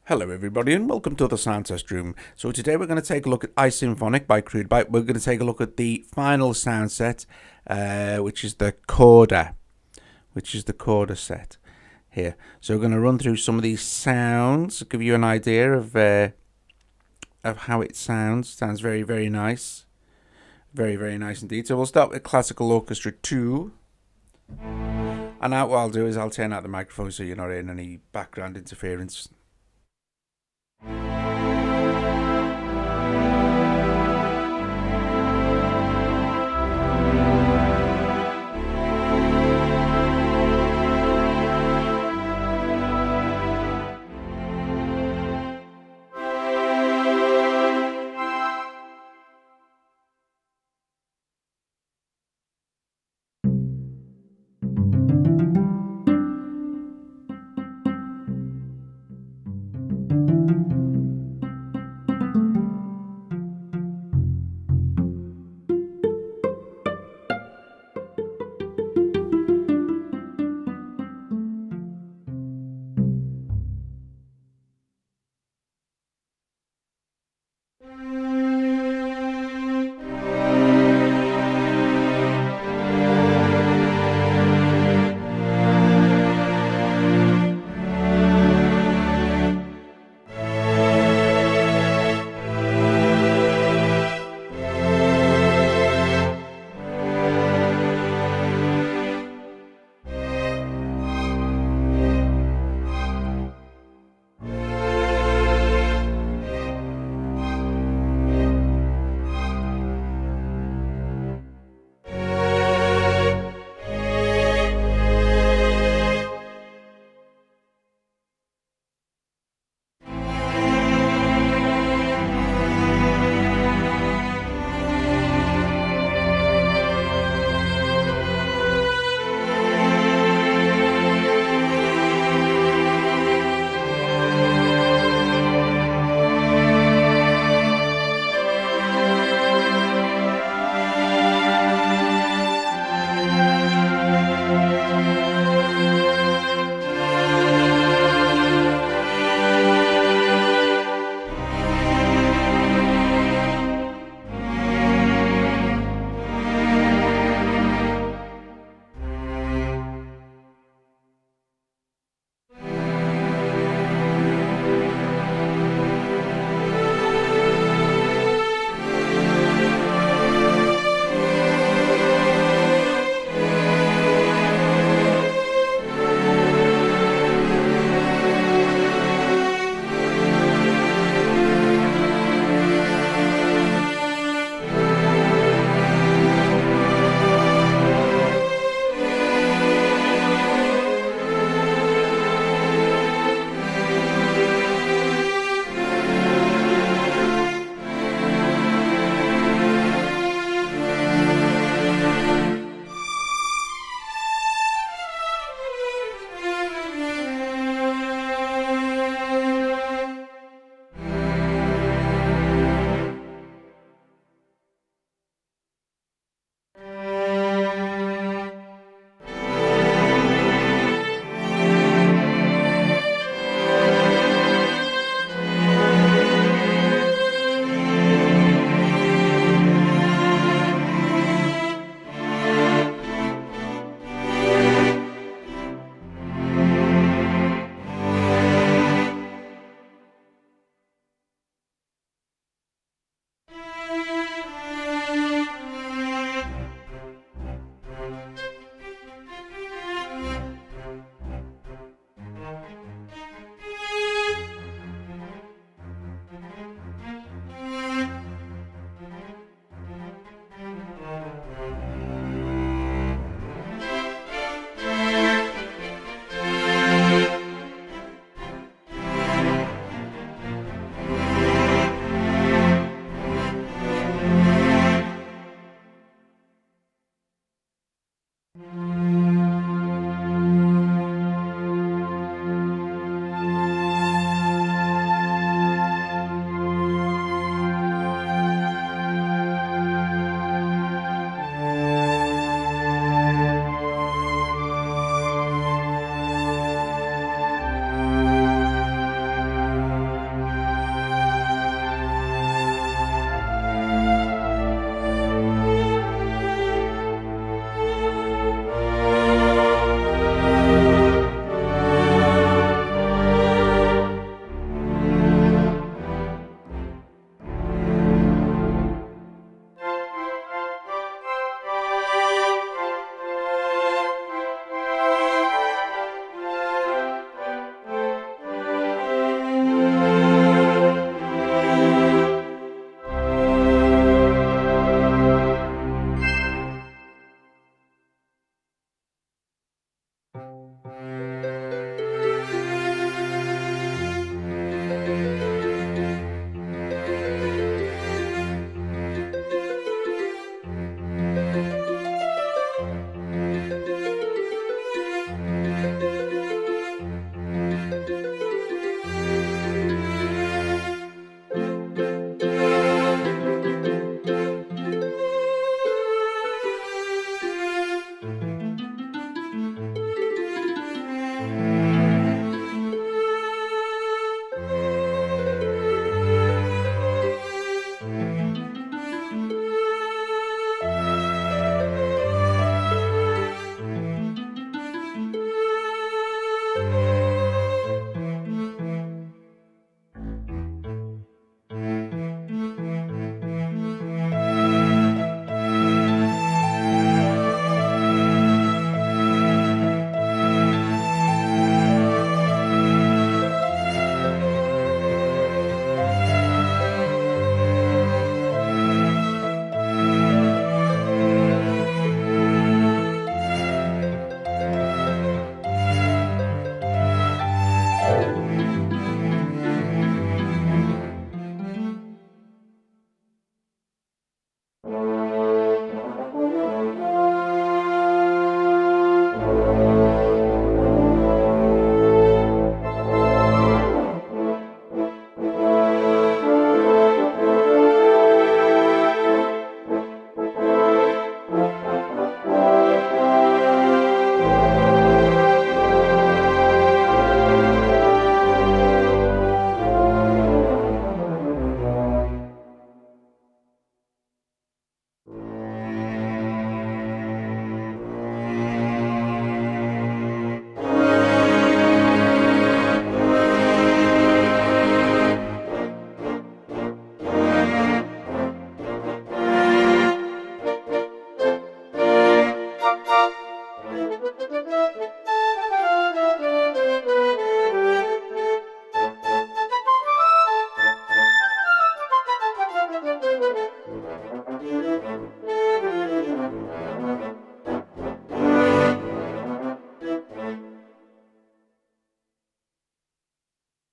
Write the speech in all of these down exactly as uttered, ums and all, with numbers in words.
Hello everybody and welcome to the Sound Test Room. So today we're going to take a look at iSymphonic by Crudebyte. We're going to take a look at the final sound set, uh, which is the CORDA, which is the CORDA set here. So we're going to run through some of these sounds, give you an idea of uh, of how it sounds. Sounds very, very nice. Very, very nice indeed. So we'll start with Classical Orchestra two. And now what I'll do is I'll turn out the microphone so you're not hearing any background interference.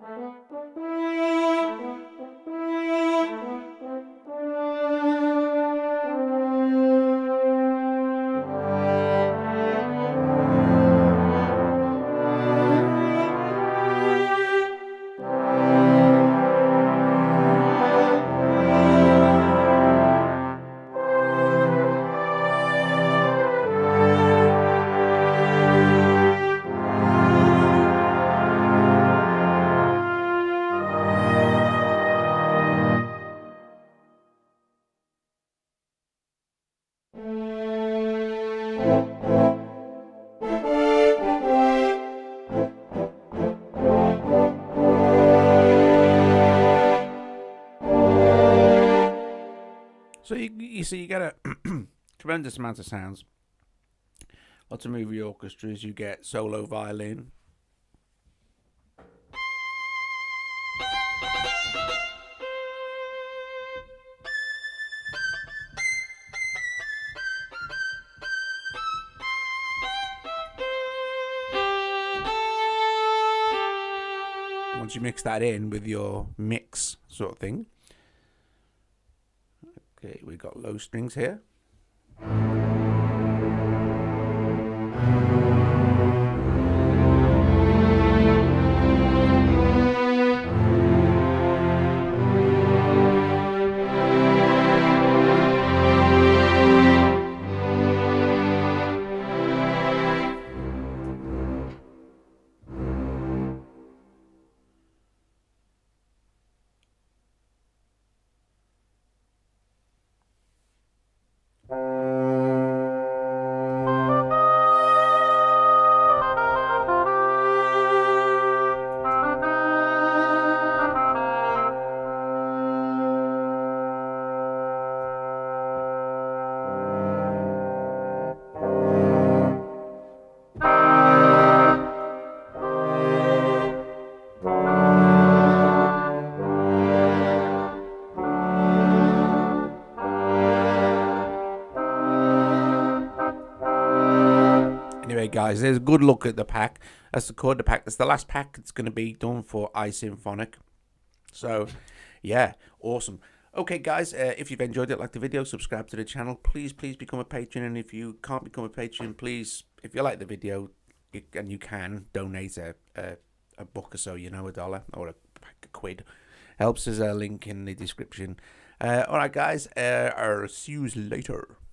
So you, you see, you get a tremendous amount of sounds. Lots of movie orchestras. You get solo violin. Once you mix that in with your mix sort of thing. Okay, we've got low strings here. Anyway, guys, there's a good look at the pack. That's the CORDA pack. That's the last pack that's going to be done for iSymphonic. So, yeah, awesome. Okay, guys, uh, if you've enjoyed it, like the video, subscribe to the channel. Please, please become a patron. And if you can't become a patron, please, if you like the video, you, and you can, donate a, a, a buck or so, you know, a dollar or a, a quid. Helps us, a link in the description. Uh, all right, guys, uh, I'll see you later.